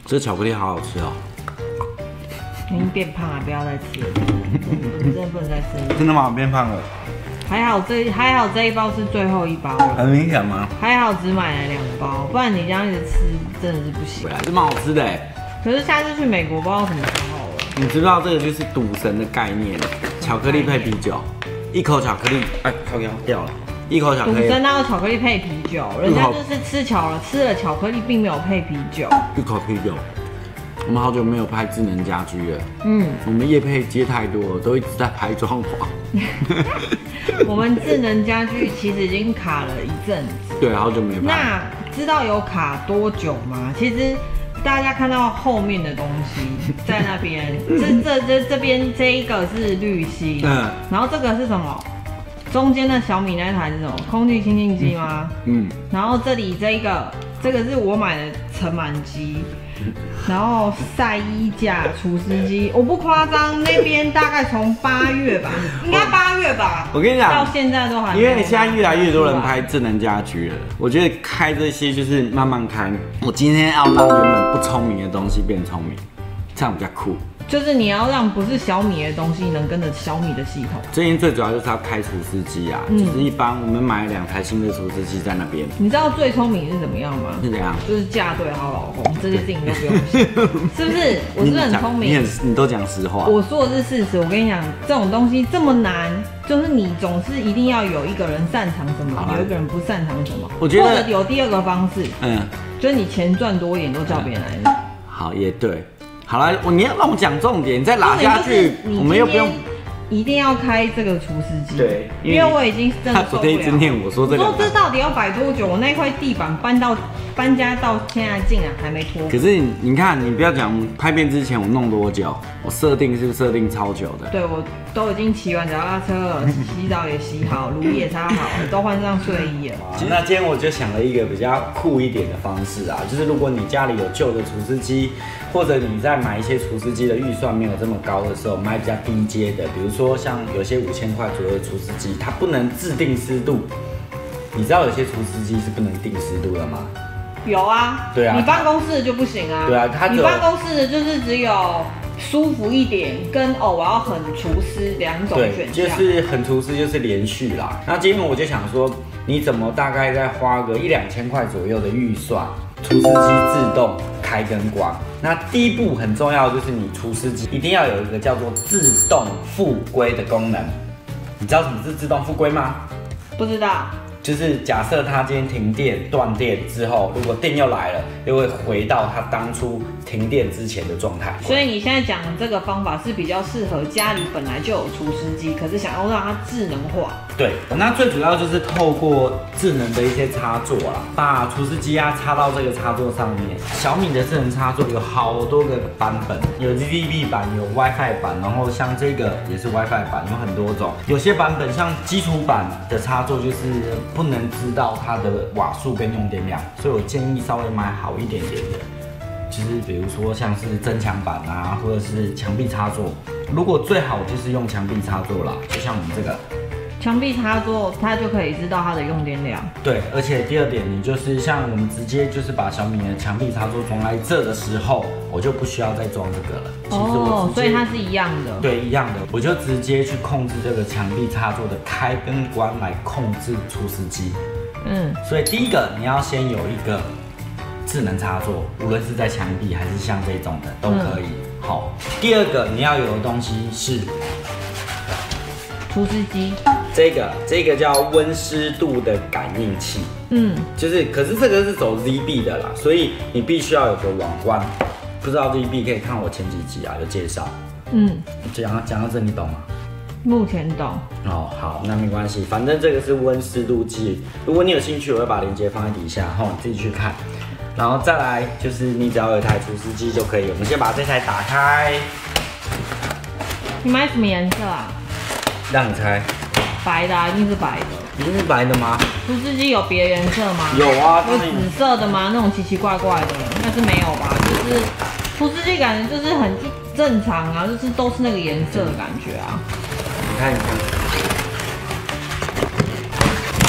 这巧克力好好吃哦。 已经变胖了，不要再吃了，真的不能再吃了。 真的吗？变胖了？ 还好这一包是最后一包了， 很明显吗？ 还好只买了2包，不然你这样一直吃真的是不行。 还是蛮好吃的哎。 可是下次去美国不知道什么时候了。 你知道这个就是赌神的概念，巧克力配啤酒，一口巧克力，哎，靠腰掉了，一口巧克力。 赌神哪有巧克力配啤酒？人家就是吃了巧克力，并没有配啤酒。 一口啤酒。我们好久没有拍智能家居了，我们业配接太多了，都一直在拍装潢。 我们智能家居其实已经卡了一阵子， 对，好久没拍。 那知道有卡多久吗？其实大家看到后面的东西在那边，这边这一个是滤芯，然后这个是什么？中间的小米那台是什么？空气清净机吗？然后这里这个是我买的尘螨机。然后晒衣架、除湿机，我不夸张，那边大概从8月吧，应该8月吧。 我跟你讲， 到现在都还没有。 因为现在越来越多人拍智能家居了，我觉得开这些就是慢慢开。我今天要让原本不聪明的东西变聪明，这样比较酷。 就是你要让不是小米的东西能跟着小米的系统。 最近最主要就是要开除湿机啊，就是一般我们买了2台新的除湿机在那边。 你知道最聪明是怎么样吗？ 是怎样？ 就是嫁对好老公，这些事情都不用想，是不是？我是不是很聪明？ 你都讲实话。 我说的是事实。我跟你讲，这种东西这么难，就是你总是一定要有一个人擅长什么，有一个人不擅长什么。 我觉得或者有第二个方式，就是你钱赚多一点，都叫别人来弄。 好，也对。好了，你要让我讲重点，你再拉下去，我们又不用。 一定要开这个除湿机， 对， 因为我已经真的受不了。 他昨天一直念我说这个， 我说这到底要摆多久？我那块地板搬家到现在竟然还没拖。 可是你看，你不要讲拍片之前我弄多久，我设定是不是设定超久的？ 对，我都已经骑完脚踏车了，洗澡也洗好，炉也擦好了，都换上睡衣了。 那今天我就想了一个比较酷一点的方式啊，就是如果你家里有旧的除湿机，或者你在买一些除湿机的预算没有这么高的时候，买比较低阶的，比如说像有些5000块左右的除湿机，它不能自定湿度。你知道有些除湿机是不能定湿度的吗？ 有啊， 对啊， 你办公室的就不行啊。 对啊， 你办公室的就是只有舒服一点跟我要很除湿2种选项。对， 就是很除湿就是连续啦。那今天我就想说，你怎么大概再花个1-2000块左右的预算，除湿机自动开跟关。那第一步很重要，就是你除湿机一定要有一个叫做自动复归的功能。你知道什么是自动复归吗？ 不知道。 就是假设它今天停电断电之后，如果电又来了，又会回到它当初停电之前的状态。 所以你现在讲的这个方法是比较适合家里本来就有除湿机，可是想要让它智能化。 对，那最主要就是透过智能的一些插座啦，把除湿机插到这个插座上面。小米的智能插座有好多个版本，有 ZZB 版，有 WiFi 版，然后像这个也是 WiFi 版，有很多种。有些版本像基础版的插座就是不能知道它的瓦数跟用电量，所以我建议稍微买好一点点的，就是比如说像是增强版啊，或者是墙壁插座。如果最好就是用墙壁插座啦，就像我们这个墙壁插座，它就可以知道它的用电量。 对，而且第二点，你就是像我们直接就是把小米的墙壁插座装在这的时候，我就不需要再装这个了。 哦，所以它是一样的。 对，一样的，我就直接去控制这个墙壁插座的开跟关来控制除湿机。所以第一个你要先有一个智能插座，无论是在墙壁还是像这种的都可以。好，第二个你要有的东西是除湿机。 这个叫温湿度的感应器，可是这个是走 ZB 的啦，所以你必须要有个网关。不知道 ZB 可以看我前几集啊，有介绍。讲到这你懂吗？ 目前懂。 哦，好，那没关系，反正这个是温湿度计。如果你有兴趣，我会把链接放在底下，你自己去看。然后再来就是你只要有一台除湿机就可以。我们先把这台打开。 你买什么颜色啊？ 让你猜。 白的啊，一定是白的。 一定是白的吗？ 除湿机有别的颜色吗？ 有啊， 有紫色的吗？那种奇奇怪怪的，应该是没有吧？就是除湿机感觉就是很正常啊，就是都是那个颜色的感觉啊。 你看，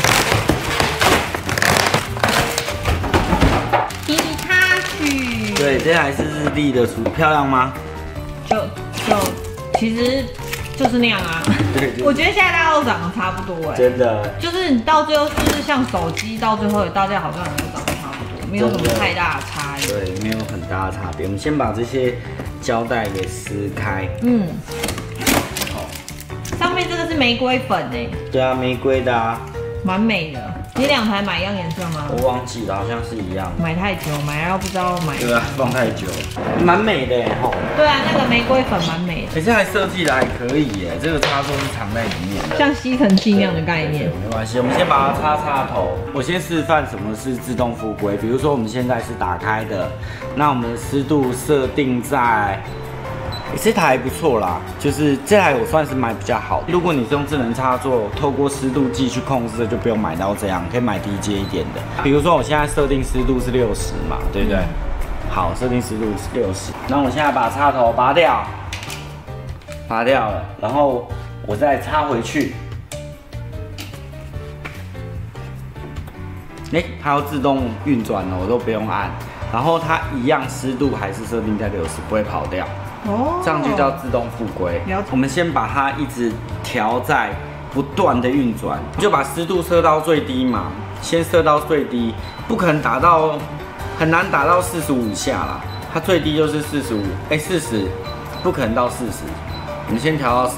滴它去。 对， 对，这台是日立的厨，漂亮吗？ 就其实就是那样啊。对，我觉得现在大家都长得差不多哎。真的。就是你到最后就是像手机，到最后大家好像也都长得差不多，没有什么太大的差异。 对，没有很大的差别。我们先把这些胶带给撕开。 上面这个是玫瑰粉哎。对啊，玫瑰的啊。 蛮美的。你2台买一样颜色吗？ 我忘记了，好像是一样。 买太久，买到不知道买。 对啊，放太久，蛮美的吼。 对啊，那个玫瑰粉蛮美的。 现在设计的还可以耶，这个插座是藏在里面的， 像吸尘器那样的概念。 没关系，我们先把它插头。我先示范什么是自动复归。比如说我们现在是打开的，那我们的湿度设定在。这台还不错啦，就是这台我算是买比较好。如果你是用智能插座，透过湿度计去控制的，就不用买到这样，可以买低阶一点的。比如说我现在设定湿度是60嘛，对不对？好，设定湿度是60。那我现在把插头拔掉了，然后我再插回去。它要自动运转了，我都不用按。然后它一样湿度还是设定在60，不会跑掉。这样就叫自动复归。我们先把它一直调在不断的运转，就把湿度设到最低嘛，先设到最低，不可能达到，很难达到45以下啦。它最低就是40，不可能到40。我们先调到40，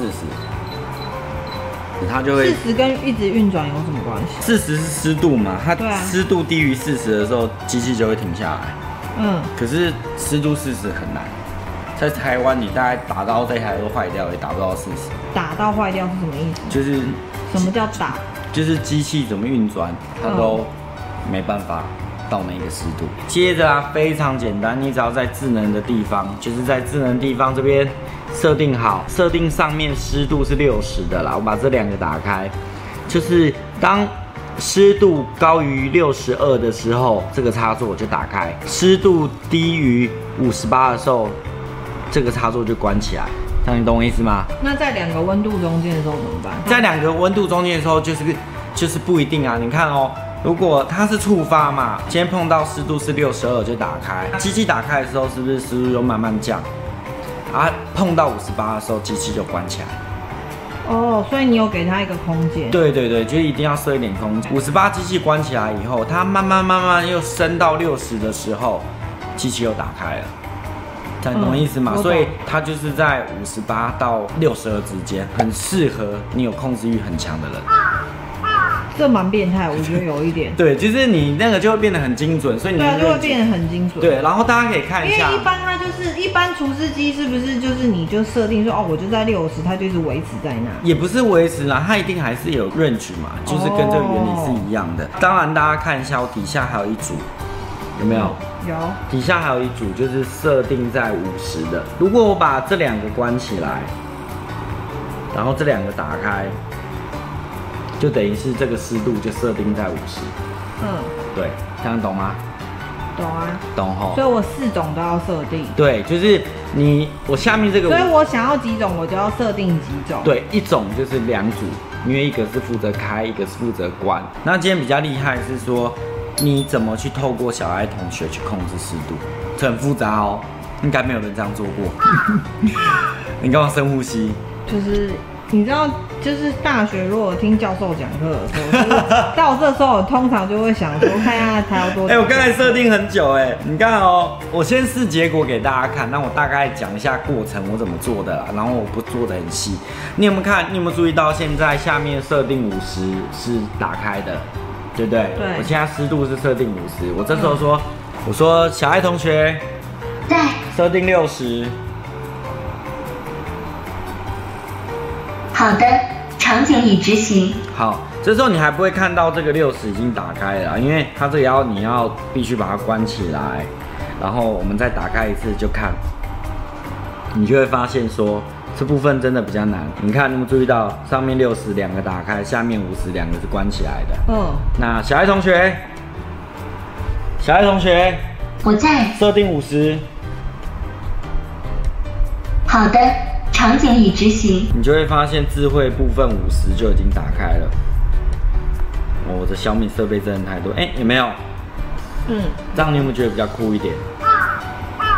它就会。 40跟一直运转有什么关系 ？40是湿度嘛，它湿度低于40的时候，机器就会停下来。可是湿度40很难。在台湾，你大概打到这台都坏掉，也打不到40。打到坏掉是什么意思？就是什么叫打？就是机器怎么运转，它都没办法到那个湿度。接着啊，非常简单，你只要在智能的地方，就是在智能地方这边设定好，设定上面湿度是60的啦。我把这2个打开，就是当湿度高于62的时候，这个插座就打开；湿度低于58的时候，这个插座就关起来，这样你懂我意思吗？那在2个温度中间的时候怎么办？在2个温度中间的时候，就是不一定啊。你看哦，如果它是触发嘛，今天碰到湿度是62就打开，机器打开的时候是不是湿度就慢慢降？啊，碰到58的时候，机器就关起来。哦，所以你有给它一个空间。对对对，就一定要设一点空间。58机器关起来以后，它慢慢又升到60的时候，机器又打开了。这样懂我意思吗？所以它就是在58到62之间，很适合你有控制欲很强的人。这蛮变态，我觉得有一点。对，就是你那个就会变得很精准，所以你就会变得很精准。对，然后大家可以看一下，因为一般它就是一般除湿机是不是就是你就设定说哦，我就在60，它就是维持在那。也不是维持啦，它一定还是有 range 嘛，就是跟这个原理是一样的。当然大家看一下，我底下还有一组。有没有？有。底下还有一组，就是设定在50的。如果我把这2个关起来，然后这2个打开，就等于是这个湿度就设定在50。对，这样懂吗？懂啊。懂吼。所以我4种都要设定。对，就是我下面这个。所以我想要几种，我就要设定几种。对，一种就是2组，因为一个是负责开，一个是负责关。那今天比较厉害是说。你怎么去透过小爱同学去控制湿度？这很复杂哦，应该没有人这样做过。你干嘛深呼吸？就是你知道，就是大学如果听教授讲课的时候，就是到这时候我通常就会想说，看一下他要多久。我刚才设定很久你看哦，我先试结果给大家看，那我大概讲一下过程我怎么做的啦，然后我不做的很细。你有没有看？你有没有注意到现在下面设定50是打开的？对不对？对，我现在湿度是设定50，我这时候说，我说小爱同学，对，设定60。好的，场景已执行。好，这时候你还不会看到这个60已经打开了，因为它这个你要必须把它关起来，然后我们再打开一次就看，你就会发现说。这部分真的比较难，你看，你有没有注意到上面60 2个打开，下面50 2个是关起来的。那小爱同学，我在。设定50。好的，场景已执行。你就会发现智慧部分50就已经打开了。我的小米设备真的太多，有没有？这样你有没有觉得比较酷一点？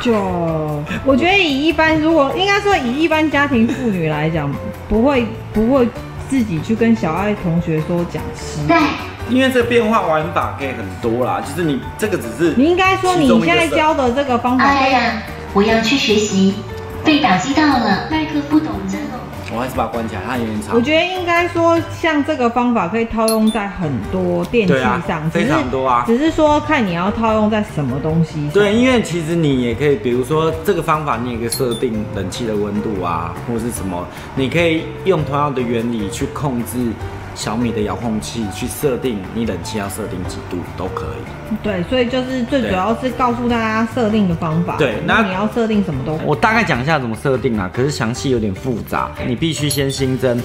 就我觉得如果应该说以一般家庭妇女来讲，不会自己去跟小爱同学说讲10。 对。 因为这变化玩法可以很多啦，就是你这个只是你应该说你现在教的这个方法。 哎呀，我要去学习。被打击到了，麦克不懂真哦。 我还是把它关起来，它有点吵。 我觉得应该说，像这个方法可以套用在很多电器上， 非常多啊。 只是说看你要套用在什么东西上。 对，因为其实你也可以，比如说这个方法，你也可以设定冷气的温度啊，或者是什么，你可以用同样的原理去控制小米的遥控器，去设定你冷气要设定几度都可以。 对，所以就是最主要是告诉大家设定的方法。 对， 那你要设定什么都可以。 我大概讲一下怎么设定啊，可是详细有点复杂，你必须先新增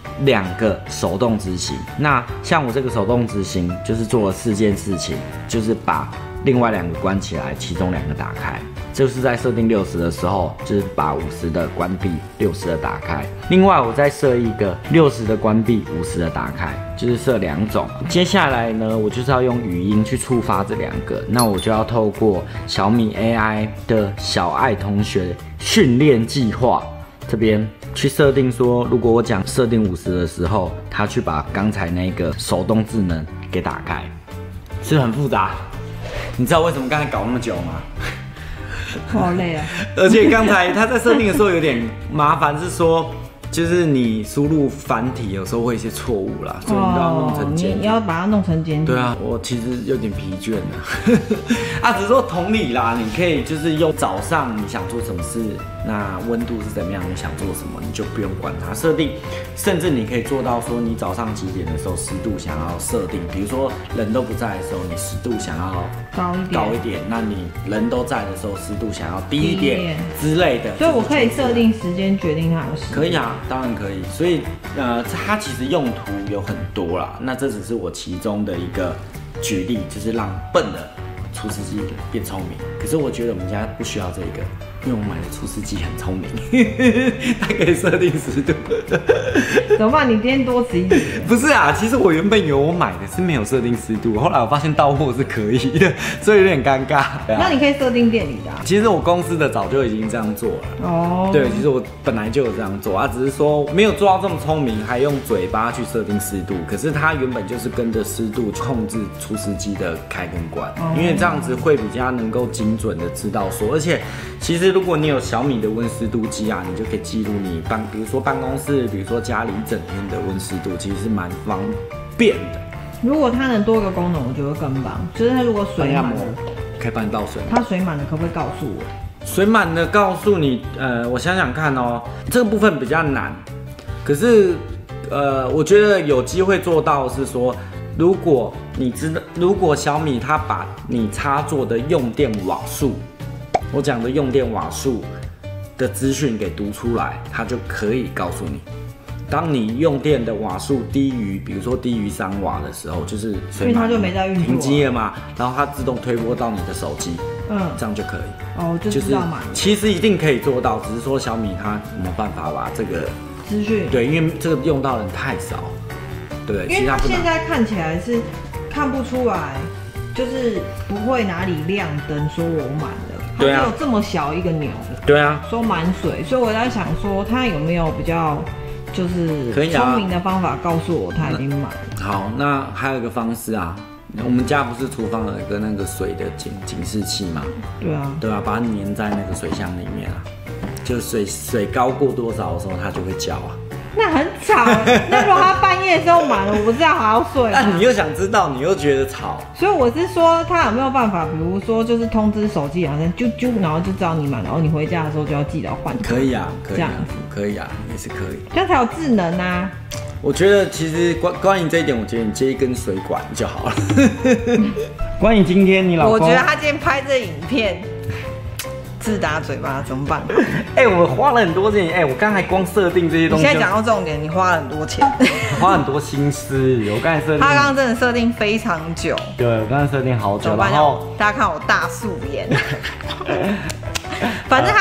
2个手动执行。那像我这个手动执行，就是做了4件事情，就是把另外2个关起来，其中2个打开。就是在设定60的时候，就是把50的关闭，60的打开。另外，我再设一个60的关闭，50的打开，就是设2种。接下来呢，我就是要用语音去触发这2个，那我就要透过小米 AI 的小爱同学训练计划这边去设定说，如果我讲设定50的时候，它去把刚才那个手动智能给打开，是不是很复杂？你知道为什么刚才搞那么久吗？ 好累啊！ 而且刚才他在设定的时候有点麻烦，是说就是你输入繁体有时候会有一些错误啦，所以你都要弄成简体。 你要把它弄成简体。 对啊，我其实有点疲倦了。啊，只是说同理啦，你可以就是用早上你想做什么事，那温度是怎么样，你想做什么，你就不用管它设定，甚至你可以做到说你早上几点的时候湿度想要设定，比如说人都不在的时候，你湿度想要高一点，那你人都在的时候湿度想要低一点之类的。 所以我可以设定时间决定它的时间。 可以啊，当然可以。所以它其实用途有很多啦，那这只是我其中的一个举例，就是让笨的除湿机变聪明。可是我觉得我们家不需要这个，因为我买的除湿机很聪明，它可以设定湿度。 怎么办？你今天多此一举。 不是啊，其实我原本以为我买的是没有设定湿度，后来我发现到货是可以的，所以有点尴尬。 那你可以设定店里的啊。 其实我公司的早就已经这样做了。哦。对，其实我本来就有这样做啊，只是说没有做到这么聪明，还用嘴巴去设定湿度。可是它原本就是跟着湿度控制除湿机的开跟关，因为这样子会比较能够精准的知道说，而且其实如果你有小米的温湿度计啊，你就可以记录你比如说办公室，比如说家里一整天的温湿度，其实是蛮方便的。 如果它能多个功能，我觉得更棒。就是它如果水满了， 可以帮你倒水。 它水满了，可不可以告诉我？ 水满了告诉你，我想想看哦，这个部分比较难。可是，我觉得有机会做到是说，如果小米它把你插座的用电瓦数，我讲的用电瓦数的资讯给读出来，它就可以告诉你。当你用电的瓦数低于，比如说低于3瓦的时候，就是水满， 因为它就没在运作， 停机了嘛，然后它自动推播到你的手机，这样就可以。 哦，就知道满了。 其实一定可以做到，只是说小米它没有办法把这个资讯， 对，因为这个用到的人太少，对， 因为它现在看起来是看不出来，就是不会哪里亮灯说我满了，它只有这么小一个钮， 对啊， 说满水，所以我在想说它有没有比较。就是聪明的方法告诉我它已经满了。 好，那还有一个方式啊，我们家不是厨房有一个那个水的警示器吗？ 对啊， 对啊，把它粘在那个水箱里面啊，就水高过多少的时候它就会叫啊。 那很吵，那如果它半夜的时候满了，我不知道还要睡。 那你又想知道，你又觉得吵， 所以我是说，它有没有办法，比如说就是通知手机，好像啾啾，然后就知道你满，然后你回家的时候就要记得换。 可以啊，可以， 这样子可以啊，也是可以。 这样才有智能啊。 我觉得其实关于这一点，我觉得你接一根水管就好了。关于今天你老公， 我觉得他今天拍这影片。自打嘴巴怎么办？ 我花了很多钱，我刚才光设定这些东西。 你现在讲到重点，你花了很多钱， 花很多心思。我刚才设定， 他刚刚真的设定非常久。 对，我刚才设定好久， 然后大家看我大素颜。反正他刚刚真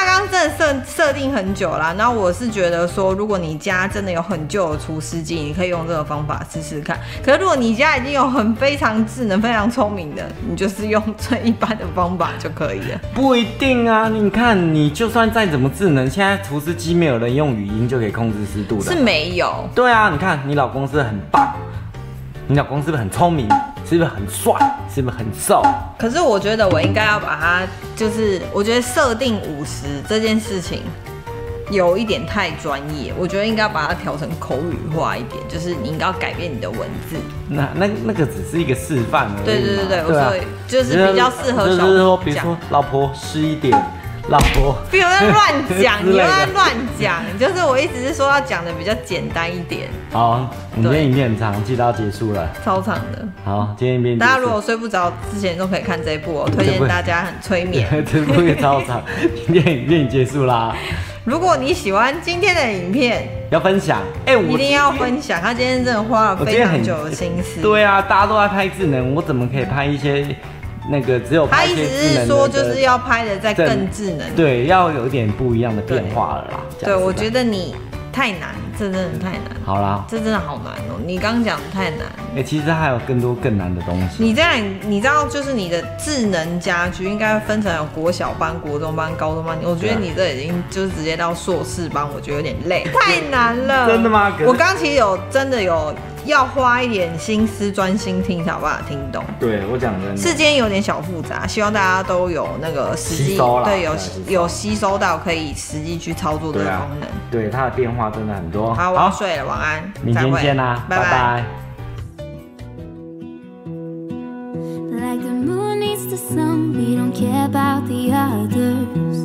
真的设定很久啦。然后我是觉得说，如果你家真的有很旧的除湿机，你可以用这个方法试试看。可是如果你家已经有非常智能、非常聪明的，你就是用最一般的方法就可以了。 不一定啊，你看，你就算再怎么智能，现在除湿机没有人用语音就可以控制湿度的。 是没有。 对啊，你看你老公是不是很棒？你老公是不是很聪明？是不是很帅？是不是很瘦？ 可是我觉得我应该要把它，就是我觉得设定50这件事情有一点太专业，我觉得应该要把它调成口语化一点，就是你应该要改变你的文字。 那个只是一个示范而已。 对，我说就是比较适合小朋友讲。就是说， 比如说老婆湿一点。老婆， 不要再乱讲，你又在乱讲。就是我意思是说，要讲的比较简单一点。 好，我们今天影片很长，记得要结束了。 超长的。 好，今天影片。 大家如果睡不着之前都可以看这一部哦，推荐大家很催眠。 这部也超长，今天影片结束啦。 如果你喜欢今天的影片， 要分享， 一定要分享。他今天真的花了非常久的心思。 对啊，大家都在拍智能，我怎么可以拍一些？那个只有他意思是说，就是要拍的再更智能， 对，要有点不一样的变化了啦。 对，我觉得你太难，这真的太难。 好啦， 这真的好难哦，你刚讲的太难。 其实还有更难的东西。 你知道，就是你的智能家居应该分成有国小班、国中班、高中班。我觉得你这已经就是直接到硕士班，我觉得有点累，太难了。 真的吗？ 我刚其实真的有要花一点心思专心听才有办法听懂。 对，我讲真的， 世间有点小复杂，希望大家都有那个实际对有吸收到可以实际去操作的功能。 对，它的变化真的很多。 好，我要睡了，晚安， 明天见啦，拜拜。 Like the moon needs the sun, we don't care about the others.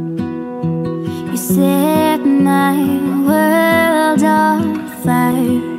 You set my world on fire.